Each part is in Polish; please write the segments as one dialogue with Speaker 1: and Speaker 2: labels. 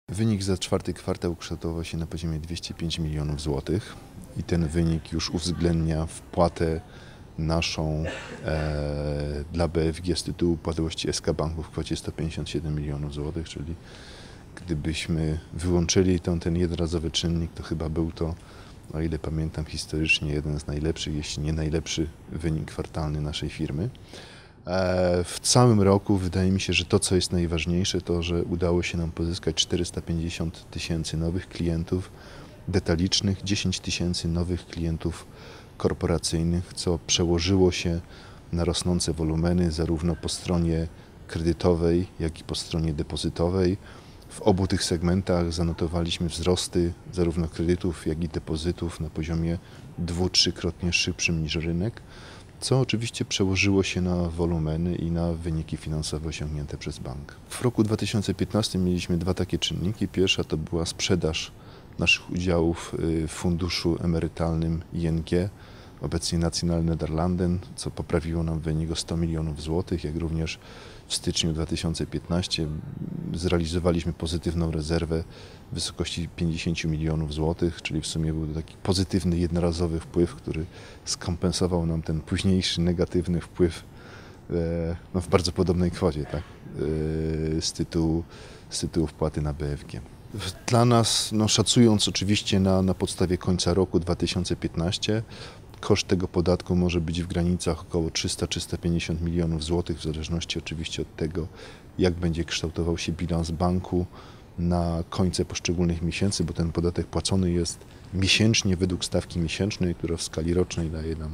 Speaker 1: Wynik za czwarty kwartał kształtował się na poziomie 205 milionów złotych i ten wynik już uwzględnia wpłatę naszą dla BFG z tytułu upadłości SK Banku w kwocie 157 milionów złotych, czyli gdybyśmy wyłączyli ten jednorazowy czynnik, to chyba był to, o ile pamiętam historycznie, jeden z najlepszych, jeśli nie najlepszy wynik kwartalny naszej firmy. W całym roku wydaje mi się, że to, co jest najważniejsze, to, że udało się nam pozyskać 450 tysięcy nowych klientów detalicznych, 10 tysięcy nowych klientów korporacyjnych, co przełożyło się na rosnące wolumeny zarówno po stronie kredytowej, jak i po stronie depozytowej. W obu tych segmentach zanotowaliśmy wzrosty zarówno kredytów, jak i depozytów na poziomie 2-3-krotnie szybszym niż rynek, co oczywiście przełożyło się na wolumeny i na wyniki finansowe osiągnięte przez bank. W roku 2015 mieliśmy dwa takie czynniki. Pierwsza to była sprzedaż naszych udziałów w funduszu emerytalnym ING, obecnie Nationale-Nederlanden, co poprawiło nam wynik o 100 milionów złotych, jak również w styczniu 2015 zrealizowaliśmy pozytywną rezerwę w wysokości 50 milionów złotych, czyli w sumie był to taki pozytywny, jednorazowy wpływ, który skompensował nam ten późniejszy negatywny wpływ w bardzo podobnej kwocie, tak, z tytułu wpłaty na BFG. Dla nas, szacując oczywiście na podstawie końca roku 2015, koszt tego podatku może być w granicach około 300-350 milionów złotych, w zależności oczywiście od tego, jak będzie kształtował się bilans banku na końce poszczególnych miesięcy, bo ten podatek płacony jest miesięcznie według stawki miesięcznej, która w skali rocznej daje nam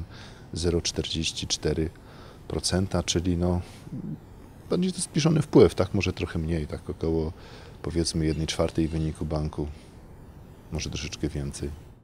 Speaker 1: 0,44%, czyli będzie to zbliżony wpływ, tak, może trochę mniej, tak około powiedzmy 1/4 wyniku banku, może troszeczkę więcej.